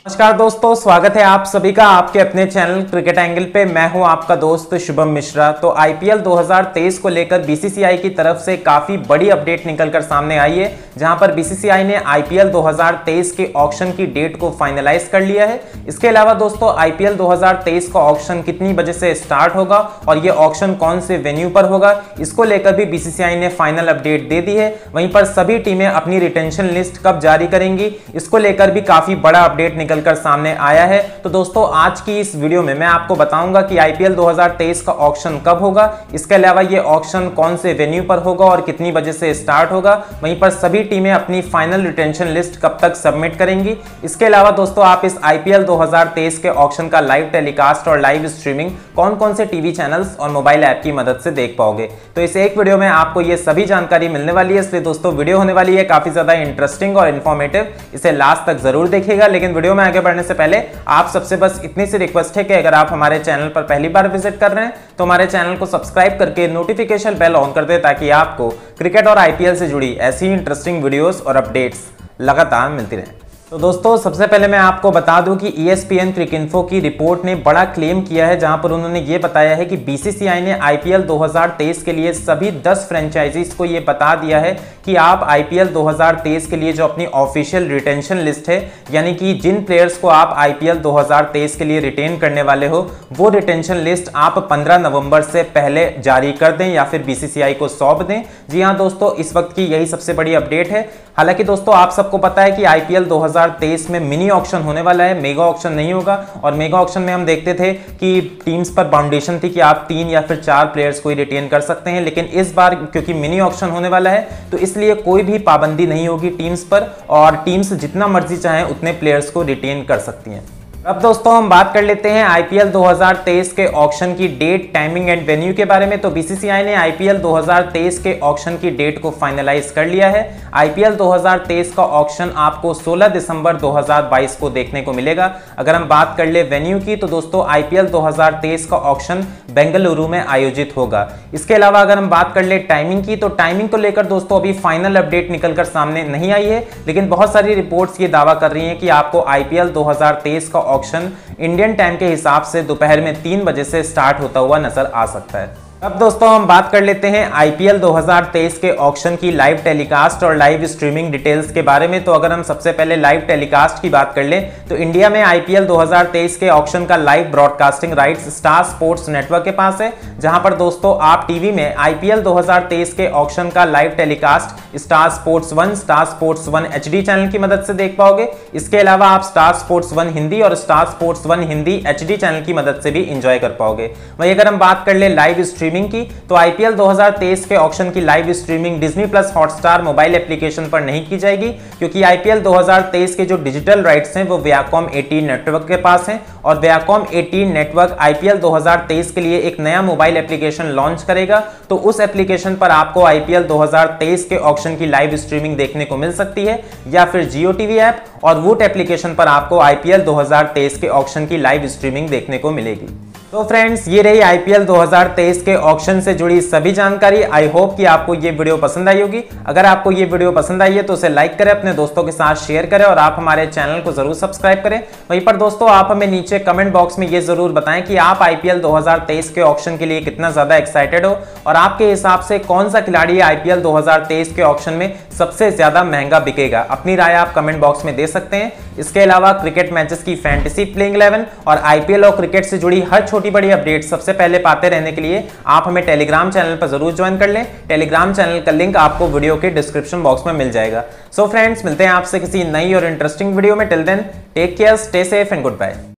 नमस्कार दोस्तों, स्वागत है आप सभी का आपके अपने चैनल क्रिकेट एंगल पे। मैं हूं आपका दोस्त शुभम मिश्रा। तो आईपीएल 2023 को लेकर बीसीसीआई की तरफ से काफी बड़ी अपडेट निकलकर सामने आई है, जहां पर बीसीसीआई ने आईपीएल 2023 के ऑक्शन की डेट को फाइनलाइज कर लिया है। इसके अलावा दोस्तों आईपीएल 2023 का ऑक्शन कितनी बजे से स्टार्ट होगा और ये ऑक्शन कौन से वेन्यू पर होगा, इसको लेकर भी बीसीसीआई ने फाइनल अपडेट दे दी है। वहीं पर सभी टीमें अपनी रिटेंशन लिस्ट कब जारी करेंगी, इसको लेकर भी काफी बड़ा अपडेट निकल कर सामने आया है। तो दोस्तों आज की इस वीडियो में मैं आपको बताऊंगा कि आईपीएल 2023 का ऑक्शन कब होगा, इसके अलावा ये ऑक्शन कौन से वेन्यू पर होगा और कितनी बजे से स्टार्ट होगा। वहीं पर सभी टीमें अपनी फाइनल रिटेंशन लिस्ट कब तक सबमिट करेंगी। इसके अलावा दोस्तों आप इस आईपीएल 2023 के ऑक्शन का लाइव टेलीकास्ट और लाइव स्ट्रीमिंग कौन कौन से टीवी चैनल्स और मोबाइल ऐप की मदद से देख पाओगे। तो इस एक वीडियो में आपको ये सभी जानकारी मिलने वाली है, इसलिए दोस्तों वीडियो होने वाली है काफी ज्यादा इंटरेस्टिंग और इन्फॉर्मेटिव। इसे लास्ट तक जरूर देखिएगा। लेकिन वीडियो में आगे बढ़ने से पहले आप सबसे बस इतनी सी रिक्वेस्ट है कि अगर आप हमारे चैनल पर पहली बार विजिट कर रहे हैं तो हमारे चैनल को सब्सक्राइब करके नोटिफिकेशन बेल ऑन कर दे, ताकि आपको क्रिकेट और आईपीएल से जुड़ी ऐसी इंटरेस्टिंग वीडियोस और अपडेट्स लगातार मिलती रहे। तो दोस्तों सबसे पहले मैं आपको बता दूं कि ESPN क्रिकइन्फो की रिपोर्ट ने बड़ा क्लेम किया है, जहां पर उन्होंने ये बताया है कि बीसीसीआई ने आईपीएल 2023 के लिए सभी 10 फ्रेंचाइजीज को ये बता दिया है कि आप आईपीएल 2023 के लिए जो अपनी ऑफिशियल रिटेंशन लिस्ट है, यानी कि जिन प्लेयर्स को आप आईपीएल 2023 के लिए रिटेन करने वाले हो, वो रिटेंशन लिस्ट आप 15 नवंबर से पहले जारी कर दें या फिर बीसीसीआई को सौंप दें। जी हाँ दोस्तों, इस वक्त की यही सबसे बड़ी अपडेट है। हालांकि दोस्तों आप सबको पता है कि आईपीएल 2023 में मिनी ऑक्शन होने वाला है, मेगा ऑक्शन नहीं होगा। और मेगा ऑक्शन में हम देखते थे कि टीम्स पर बाउंडेशन थी कि आप 3 या फिर 4 प्लेयर्स को ही रिटेन कर सकते हैं, लेकिन इस बार क्योंकि मिनी ऑक्शन होने वाला है तो इसलिए कोई भी पाबंदी नहीं होगी टीम्स पर, और टीम्स जितना मर्जी चाहें उतने प्लेयर्स को रिटेन कर सकती हैं। अब दोस्तों हम बात कर लेते हैं आईपीएल 2023 के ऑक्शन की डेट, टाइमिंग एंड वेन्यू के बारे में। तो बीसीसीआई ने आईपीएल 2023 के ऑक्शन की डेट को फाइनलाइज कर लिया है। आईपीएल 2023 का ऑक्शन आपको 16 दिसंबर 2022 को देखने को मिलेगा। अगर हम बात कर ले वेन्यू की, तो दोस्तों आईपीएल 2023 का ऑक्शन बेंगलुरु में आयोजित होगा। इसके अलावा अगर हम बात कर ले टाइमिंग की, तो टाइमिंग को लेकर दोस्तों अभी फाइनल अपडेट निकलकर सामने नहीं आई है, लेकिन बहुत सारी रिपोर्ट्स ये दावा कर रही हैं कि आपको आईपीएल 2023 का ऑक्शन इंडियन टाइम के हिसाब से दोपहर में 3 बजे से स्टार्ट होता हुआ नजर आ सकता है। अब दोस्तों हम बात कर लेते हैं आईपीएल 2023 के ऑक्शन की लाइव टेलीकास्ट और लाइव स्ट्रीमिंग डिटेल्स के बारे में। तो अगर हम सबसे पहले लाइव टेलीकास्ट की बात कर लें, तो इंडिया में आईपीएल 2023 के ऑक्शन का live broadcasting rights star sports network के पास है, जहां पर दोस्तों आप टीवी में आईपीएल 2023 के ऑक्शन का live telecast star sports 1, star sports 1 HD channel की मदद से देख पाओगे। इसके अलावा आप स्टार स्पोर्ट्स 1 हिंदी और star sports 1 Hindi HD channel की मदद से भी इंजॉय कर पाओगे। वहीं अगर हम बात कर ले लाइव स्ट्रीमिंग की, तो आईपीएल 2023 के ऑक्शन की live streaming Disney plus Hotstar mobile application पर नहीं की जाएगी, क्योंकि आईपीएल 2023 के जो डिजिटल राइट्स हैं वो वियाकॉम 18 नेटवर्क के पास हैं, और वियाकॉम 18 नेटवर्क आईपीएल 2023 के लिए एक नया मोबाइल एप्लीकेशन लॉन्च करेगा। तो उस एप्लीकेशन पर आपको आईपीएल 2023 के ऑक्शन की लाइव स्ट्रीमिंग देखने को मिल सकती है, या फिर जियो टीवी ऐप और वूट एप्लीकेशन पर आपको आईपीएल 2023 के ऑक्शन की लाइव स्ट्रीमिंग देखने को मिलेगी। तो फ्रेंड्स ये रही आईपीएल 2023 के ऑक्शन से जुड़ी सभी जानकारी। आई होप कि आपको ये वीडियो पसंद आई होगी। अगर आपको ये वीडियो पसंद आई है तो उसे लाइक करें, अपने दोस्तों के साथ शेयर करें और आप हमारे चैनल को जरूर सब्सक्राइब करें। वहीं पर दोस्तों आप हमें नीचे कमेंट बॉक्स में ये जरूर बताएं कि आप आईपीएल 2023 के ऑक्शन के लिए कितना ज्यादा एक्साइटेड हो, और आपके हिसाब से कौन सा खिलाड़ी आईपीएल 2023 के ऑक्शन में सबसे ज्यादा महंगा बिकेगा। अपनी राय आप कमेंट बॉक्स में दे सकते हैं। इसके अलावा क्रिकेट मैचेस की फैंटेसी प्लेइंग 11 और आईपीएल और क्रिकेट से जुड़ी हर छोटी बड़ी अपडेट सबसे पहले पाते रहने के लिए आप हमें टेलीग्राम चैनल पर जरूर ज्वाइन कर लें। टेलीग्राम चैनल का लिंक आपको वीडियो के डिस्क्रिप्शन बॉक्स में मिल जाएगा। सो फ्रेंड्स मिलते हैं आपसे किसी नई और इंटरेस्टिंग वीडियो में। Till then take care, stay safe and good bye.